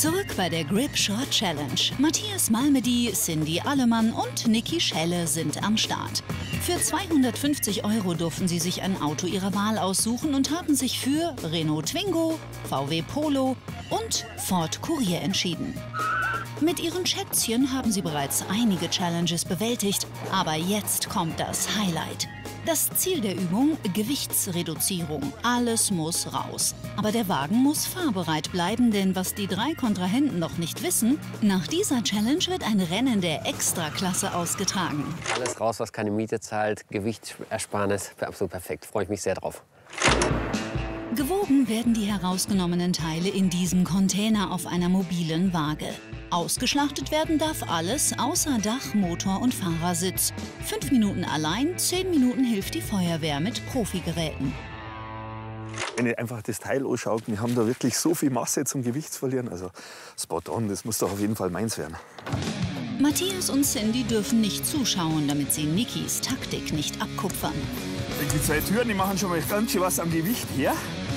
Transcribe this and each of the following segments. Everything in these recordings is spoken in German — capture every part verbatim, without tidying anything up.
Zurück bei der Grip Short Challenge. Matthias Malmedy, Cindy Allemann und Niki Schelle sind am Start. Für zweihundertfünfzig Euro durften sie sich ein Auto ihrer Wahl aussuchen und haben sich für Renault Twingo, V W Polo und Ford Courier entschieden. Mit ihren Schätzchen haben sie bereits einige Challenges bewältigt, aber jetzt kommt das Highlight. Das Ziel der Übung: Gewichtsreduzierung. Alles muss raus. Aber der Wagen muss fahrbereit bleiben, denn was die drei Kontrahenten noch nicht wissen: Nach dieser Challenge wird ein Rennen der Extraklasse ausgetragen. Alles raus, was keine Miete zahlt, Gewichtsersparnis, absolut perfekt. Freue ich mich sehr drauf. Gewogen werden die herausgenommenen Teile in diesem Container auf einer mobilen Waage. Ausgeschlachtet werden darf alles außer Dach, Motor und Fahrersitz. Fünf Minuten allein, zehn Minuten hilft die Feuerwehr mit Profigeräten. Wenn ich einfach das Teil anschaue, wir haben da wirklich so viel Masse zum Gewicht zu verlieren. Also spot on, das muss doch auf jeden Fall meins werden. Matthias und Cindy dürfen nicht zuschauen, damit sie Nikis Taktik nicht abkupfern. Die zwei Türen, die machen schon mal ganz schön was am Gewicht her.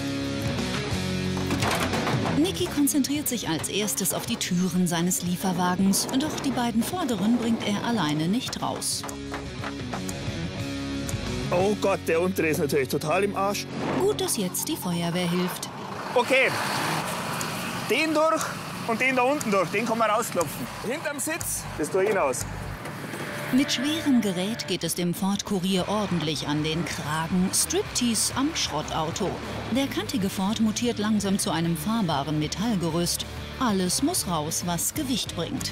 Niki konzentriert sich als erstes auf die Türen seines Lieferwagens, doch die beiden vorderen bringt er alleine nicht raus. Oh Gott, der untere ist natürlich total im Arsch. Gut, dass jetzt die Feuerwehr hilft. Okay, den durch und den da unten durch, den kann man rausklopfen. Hinterm Sitz, das tue ich hinaus. Mit schwerem Gerät geht es dem Ford Courier ordentlich an den Kragen. Striptease am Schrottauto. Der kantige Ford mutiert langsam zu einem fahrbaren Metallgerüst. Alles muss raus, was Gewicht bringt.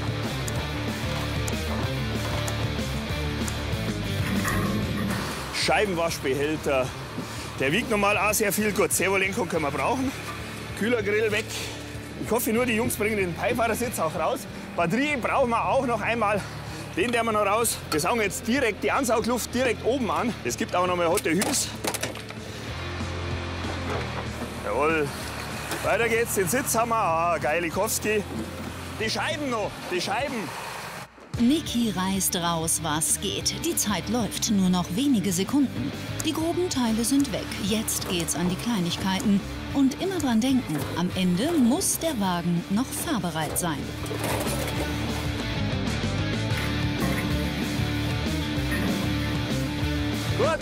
Scheibenwaschbehälter. Der wiegt normal auch sehr viel. Gut, Servolenkung können wir brauchen. Kühlergrill weg. Ich hoffe nur, die Jungs bringen den Beifahrersitz auch raus. Batterie brauchen wir auch noch einmal. Den nehmen wir noch raus. Wir saugen jetzt direkt die Ansaugluft direkt oben an. Es gibt auch noch mal Hotte Hüs. Jawohl. Weiter geht's. Den Sitz haben wir. Ah, geil, Likowski. Die Scheiben noch. Die Scheiben. Niki reißt raus, was geht. Die Zeit läuft, nur noch wenige Sekunden. Die groben Teile sind weg. Jetzt geht's an die Kleinigkeiten. Und immer dran denken, am Ende muss der Wagen noch fahrbereit sein. Gut.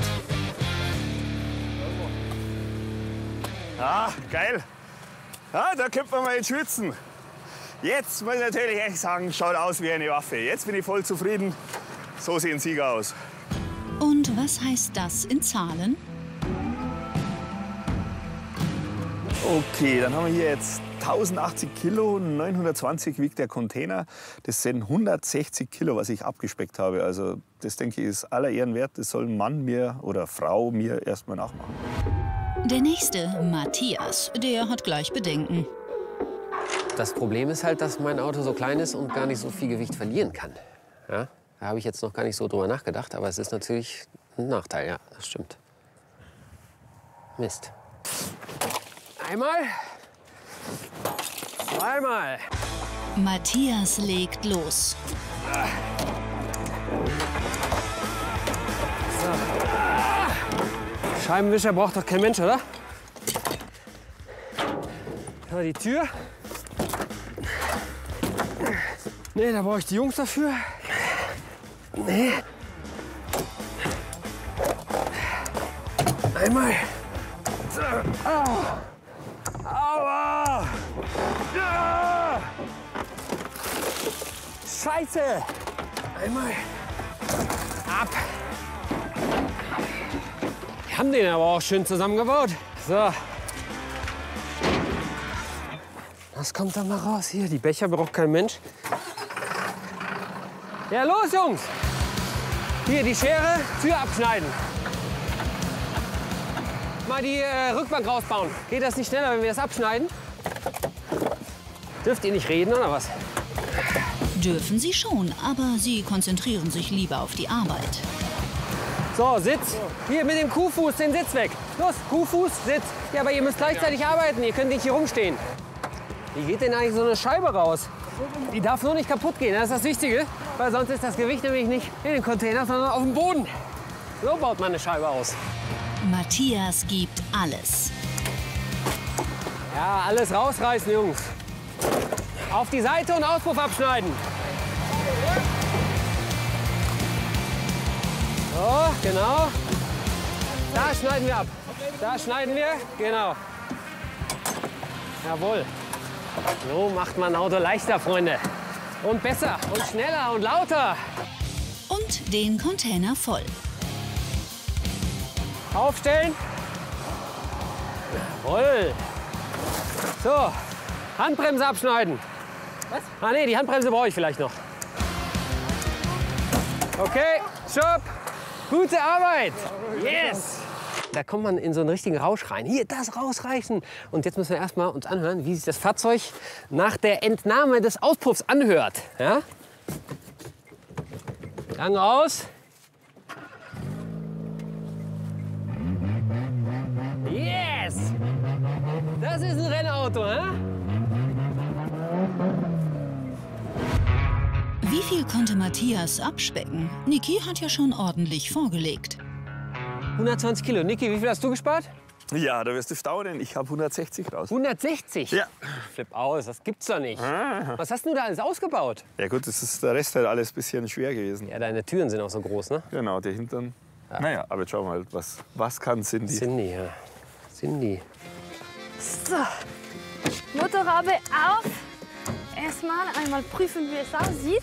Ah, geil. Ja, da könnte man mal jetzt schwitzen. Jetzt muss ich natürlich echt sagen, schaut aus wie eine Waffe. Jetzt bin ich voll zufrieden. So sehen Sieger aus. Und was heißt das in Zahlen? Okay, dann haben wir hier jetzt tausendachtzig Kilo, neunhundertzwanzig wiegt der Container. Das sind hundertsechzig Kilo, was ich abgespeckt habe. Also das, denke ich, ist aller Ehren wert. Das soll ein Mann mir oder Frau mir erst mal nachmachen. Der nächste, Matthias, der hat gleich Bedenken. Das Problem ist halt, dass mein Auto so klein ist und gar nicht so viel Gewicht verlieren kann. Ja? Da habe ich jetzt noch gar nicht so drüber nachgedacht, aber es ist natürlich ein Nachteil, ja, das stimmt. Mist. Einmal. Zweimal. Matthias legt los. So. Scheibenwischer braucht doch kein Mensch, oder? So, die Tür. Nee, da brauche ich die Jungs dafür. Nee. Einmal. So. Au. Aua! Ja! Scheiße! Einmal. Ab. Wir haben den aber auch schön zusammengebaut. So. Was kommt da mal raus? Hier, die Becher braucht kein Mensch. Ja, los, Jungs! Hier, die Schere, Tür abschneiden. Mal die äh, Rückbank rausbauen. Geht das nicht schneller, wenn wir das abschneiden? Dürft ihr nicht reden, oder was? Dürfen sie schon, aber sie konzentrieren sich lieber auf die Arbeit. So, Sitz. Hier, mit dem Kuhfuß den Sitz weg. Los, Kuhfuß, Sitz. Ja, aber ihr müsst gleichzeitig arbeiten. Ihr könnt nicht hier rumstehen. Wie geht denn eigentlich so eine Scheibe raus? Die darf nur nicht kaputt gehen, das ist das Wichtige. Weil sonst ist das Gewicht nämlich nicht in den Container, sondern auf dem Boden. So baut man eine Scheibe aus. Matthias gibt alles. Ja, alles rausreißen, Jungs. Auf die Seite und Auspuff abschneiden. So, genau. Da schneiden wir ab. Da schneiden wir, genau. Jawohl. So macht man ein Auto leichter, Freunde. Und besser und schneller und lauter. Und den Container voll. Aufstellen. Jawohl. So, Handbremse abschneiden. Was? Ah nee, die Handbremse brauche ich vielleicht noch. Okay, stopp. Gute Arbeit. Yes. Da kommt man in so einen richtigen Rausch rein. Hier, das rausreißen. Und jetzt müssen wir erst mal uns anhören, wie sich das Fahrzeug nach der Entnahme des Auspuffs anhört. Ja? Gang aus. Yes! Das ist ein Rennauto, hä? Wie viel konnte Matthias abspecken? Niki hat ja schon ordentlich vorgelegt. hundertzwanzig Kilo. Niki, wie viel hast du gespart? Ja, da wirst du staunen. Ich habe hundertsechzig raus. hundertsechzig? Ja. Flipp aus, das gibt's doch nicht. Ah. Was hast du da alles ausgebaut? Ja gut, das ist der Rest halt alles ein bisschen schwer gewesen. Ja, deine Türen sind auch so groß, ne? Genau, der Hintern. Ja. Naja, aber jetzt schauen wir mal, was, was kann Cindy? Cindy, ja. Cindy. So, Motorhaube auf. Erstmal einmal prüfen, wie es aussieht.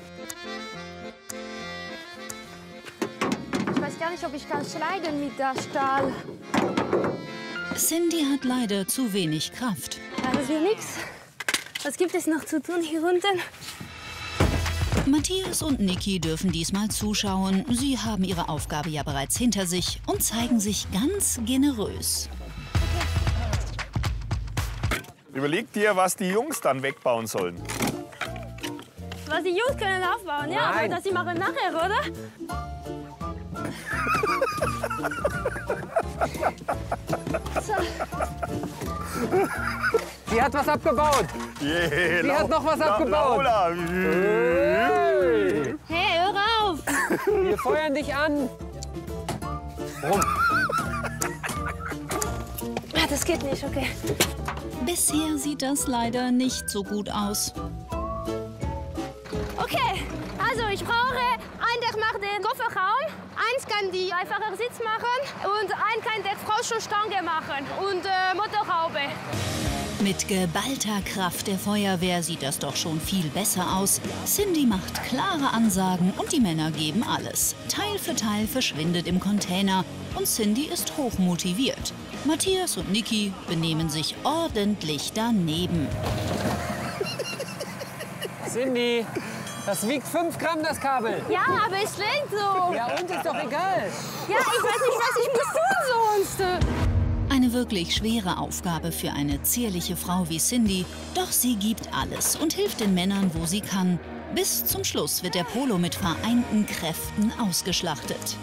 Ich weiß gar nicht, ob ich kann schneiden mit der Stahl. Cindy hat leider zu wenig Kraft. Ja, das wird nichts. Was gibt es noch zu tun hier unten? Matthias und Niki dürfen diesmal zuschauen. Sie haben ihre Aufgabe ja bereits hinter sich und zeigen sich ganz generös. Überleg dir, was die Jungs dann wegbauen sollen. Was die Jungs können aufbauen, ja, aber das sie machen nachher, oder? So. Sie hat was abgebaut. Yeah, Sie hat noch was abgebaut. Laula. Hey. Hey, hör auf! Wir feuern dich an. Rum. Ah, das geht nicht, okay. Bisher sieht das leider nicht so gut aus. Okay, also ich brauche, ein der macht den Kofferraum, eins kann die Beifahrersitz machen und ein kann der Frau schon Stange machen und äh, Motorhaube. Mit geballter Kraft der Feuerwehr sieht das doch schon viel besser aus. Cindy macht klare Ansagen und die Männer geben alles. Teil für Teil verschwindet im Container und Cindy ist hochmotiviert. Matthias und Niki benehmen sich ordentlich daneben. Cindy, das wiegt fünf Gramm, das Kabel. Ja, aber es schlägt so. Ja, und ist doch egal. Ja, ich weiß nicht, was ich muss tun sonst. Eine wirklich schwere Aufgabe für eine zierliche Frau wie Cindy. Doch sie gibt alles und hilft den Männern, wo sie kann. Bis zum Schluss wird der Polo mit vereinten Kräften ausgeschlachtet.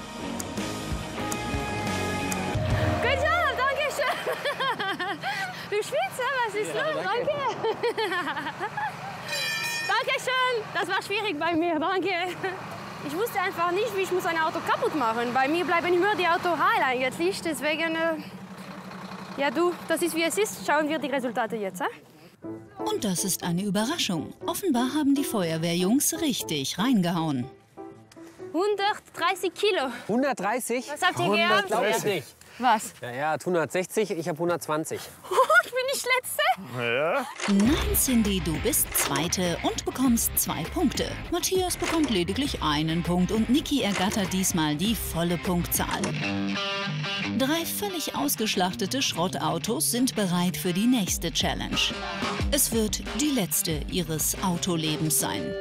Gut Job, danke schön. Du schwitzt, was ist Ja, los? danke. Danke. Danke schön. Das war schwierig bei mir, danke. Ich wusste einfach nicht, wie ich muss ein Auto kaputt machen. Bei mir bleiben immer die Autos heil eigentlich. Deswegen, äh, ja du, das ist wie es ist. Schauen wir die Resultate jetzt. Äh? Und das ist eine Überraschung. Offenbar haben die Feuerwehrjungs richtig reingehauen. hundertdreißig Kilo. hundertdreißig? Was habt ihr gehabt? hundertdreißig. Was? Ja, ja, hat hundertsechzig, ich habe hundertzwanzig. Ich bin nicht Letzte. Ja. Nein, Cindy, du bist Zweite und bekommst zwei Punkte. Matthias bekommt lediglich einen Punkt und Niki ergattert diesmal die volle Punktzahl. Drei völlig ausgeschlachtete Schrottautos sind bereit für die nächste Challenge. Es wird die letzte ihres Autolebens sein.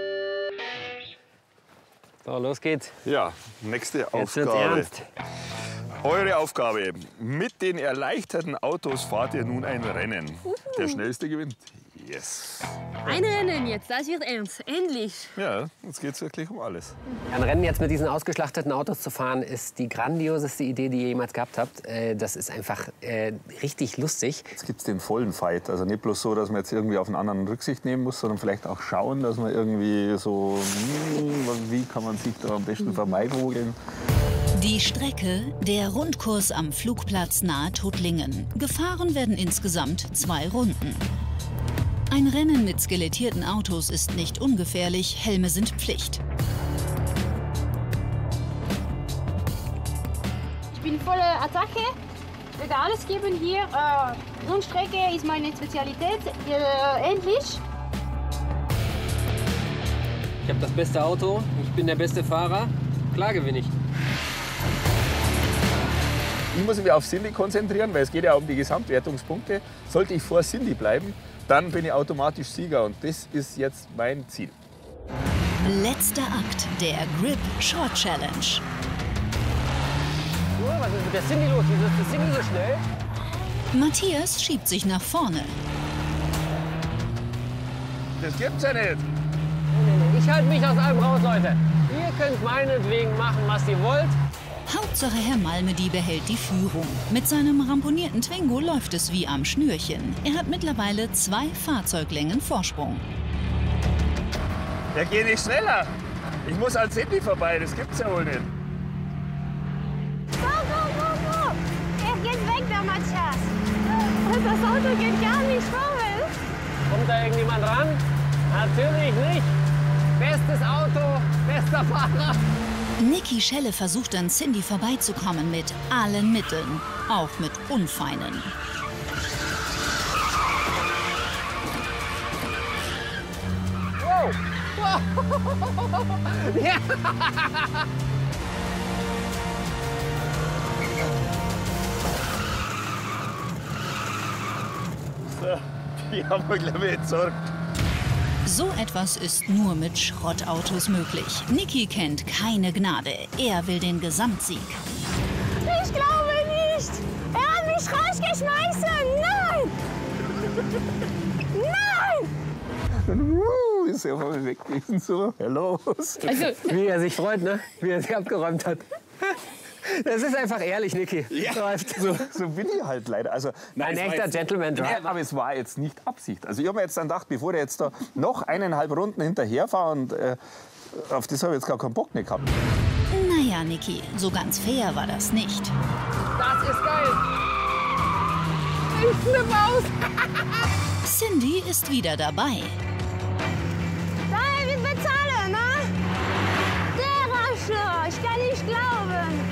So, los geht's. Ja, nächste Jetzt wird's Aufgabe. ernst. Eure Aufgabe. Mit den erleichterten Autos fahrt ihr nun ein Rennen. Der Schnellste gewinnt. Yes. Ein Rennen jetzt, das wird ernst. Endlich. Ja, jetzt geht's wirklich um alles. Ein Rennen jetzt mit diesen ausgeschlachteten Autos zu fahren, ist die grandioseste Idee, die ihr jemals gehabt habt. Äh, Das ist einfach äh, richtig lustig. Jetzt gibt's den vollen Fight. Also nicht bloß so, dass man jetzt irgendwie auf einen anderen Rücksicht nehmen muss, sondern vielleicht auch schauen, dass man irgendwie so, hm, wie kann man sich da am besten vermeiden. Die Strecke, der Rundkurs am Flugplatz nahe Tuttlingen. Gefahren werden insgesamt zwei Runden. Ein Rennen mit skelettierten Autos ist nicht ungefährlich, Helme sind Pflicht. Ich bin volle Attacke. Ich werde alles geben hier. Äh, Rundstrecke ist meine Spezialität. Äh, endlich. Ich habe das beste Auto, ich bin der beste Fahrer. Klar gewinne ich. Ich muss mich auf Cindy konzentrieren, weil es geht ja um die Gesamtwertungspunkte. Sollte ich vor Cindy bleiben, dann bin ich automatisch Sieger und das ist jetzt mein Ziel. Letzter Akt der Grip Short Challenge. Oh, was ist mit der Cindy los? Wieso ist die Cindy so schnell? Matthias schiebt sich nach vorne. Das gibt's ja nicht. Ich halte mich aus allem raus, Leute. Ihr könnt meinetwegen machen, was ihr wollt. Hauptsache Herr Malmedy behält die Führung. Mit seinem ramponierten Twingo läuft es wie am Schnürchen. Er hat mittlerweile zwei Fahrzeuglängen Vorsprung. Der geht nicht schneller. Ich muss als Cindy vorbei, das gibt's ja wohl nicht. Go, go, go, go! Er geht weg, der Matthias. Das Auto geht gar nicht vorwärts. Kommt da irgendjemand ran? Natürlich nicht. Bestes Auto, bester Fahrer. Niki Schelle versucht an Cindy vorbeizukommen mit allen Mitteln, auch mit unfeinen. Wow. Ja. So, die haben wir, glaube ich, entsorgt. So etwas ist nur mit Schrottautos möglich. Niki kennt keine Gnade. Er will den Gesamtsieg. Ich glaube nicht. Er hat mich rausgeschmeißen. Nein! Nein! Uh, ist ja voll weg gewesen. So, hello. Also, wie er sich freut, ne? Wie er sich abgeräumt hat. Das ist einfach ehrlich, Niki. Ja, so, so bin ich halt leider. Also, Ein echter Gentleman-Drive. Ja, aber es war jetzt nicht Absicht. Also ich habe mir jetzt dann gedacht, bevor der jetzt da noch eineinhalb Runden hinterher fahrt, und äh, auf das habe ich jetzt gar keinen Bock mehr gehabt. Naja, Niki, so ganz fair war das nicht. Das ist geil. Ich flippe aus. Cindy ist wieder dabei. Da wird bezahlen, ne? Der Arschloch, ich kann nicht glauben.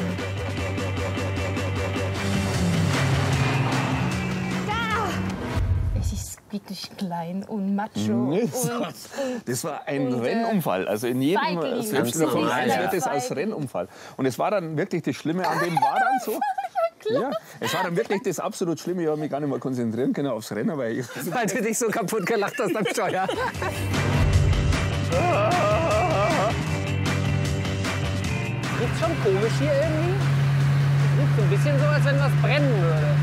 Es ist wirklich klein und macho. Nee, und, das, war, das war ein und, äh, Rennunfall. Also in jedem Feigling. Selbstläufer von Ganz eins normal, wird es ja. als Rennunfall. Und es war dann wirklich das Schlimme an dem war dann so. Ja, es war dann wirklich das absolut Schlimme. Ich habe mich gar nicht mehr konzentrieren können aufs Rennen, weil ich Weil du dich so kaputt gelacht hast am Steuer. Riecht schon komisch hier irgendwie. Es riecht so ein bisschen so, als wenn was brennen würde.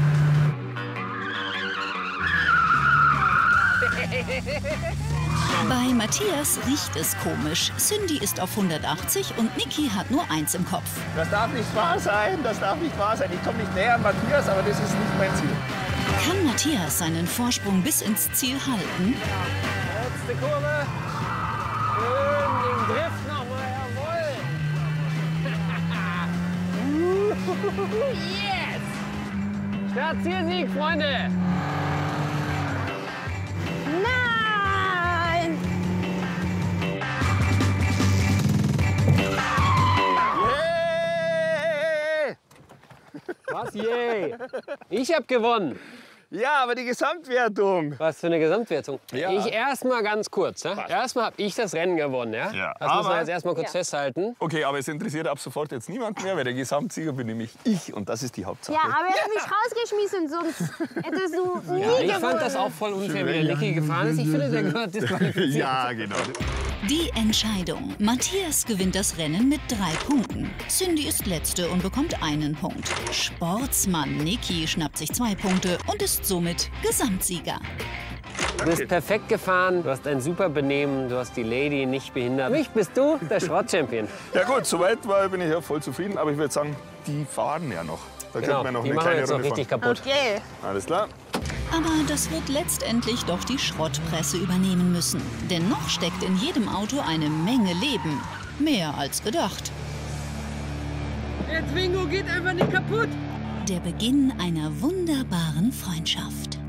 Bei Matthias riecht es komisch. Cindy ist auf hundertachtzig und Niki hat nur eins im Kopf. Das darf nicht wahr sein, das darf nicht wahr sein. Ich komme nicht näher an Matthias, aber das ist nicht mein Ziel. Kann Matthias seinen Vorsprung bis ins Ziel halten? Letzte Kurve. Schön den Drift nochmal, jawohl. Yes! Start-Zielsieg, Freunde. Nein! Hey! Was? Yay! Ich habe gewonnen. Ja, aber die Gesamtwertung. Was für eine Gesamtwertung. Ja. Ich erstmal ganz kurz. Ne? Erstmal habe ich das Rennen gewonnen. Ja? Ja, Das muss man aber- jetzt erstmal kurz Ja. festhalten. Okay, aber es interessiert ab sofort jetzt niemand mehr, weil der Gesamtsieger bin nämlich ich und das ist die Hauptsache. Ja, aber er hat mich rausgeschmissen, sonst hättest du nie Ja, ich gewonnen. fand das auch voll unfair, wie der Niki gefahren ist. Ich finde, der gehört disqualifiziert. Ja, genau. Die Entscheidung. Matthias gewinnt das Rennen mit drei Punkten. Cindy ist Letzte und bekommt einen Punkt. Sportsmann Niki schnappt sich zwei Punkte und ist somit Gesamtsieger. Du bist perfekt gefahren, du hast ein super Benehmen, du hast die Lady nicht behindert. Mich bist du der Schrott-Champion. Ja gut, soweit war, bin ich ja voll zufrieden, aber ich würde sagen, die fahren ja noch. Da Genau, könnten wir noch die eine machen kleine jetzt noch Runde richtig fahren. kaputt. Okay. Alles klar. Aber das wird letztendlich doch die Schrottpresse übernehmen müssen. Denn noch steckt in jedem Auto eine Menge Leben. Mehr als gedacht. Der Twingo geht einfach nicht kaputt. Der Beginn einer wunderbaren Freundschaft.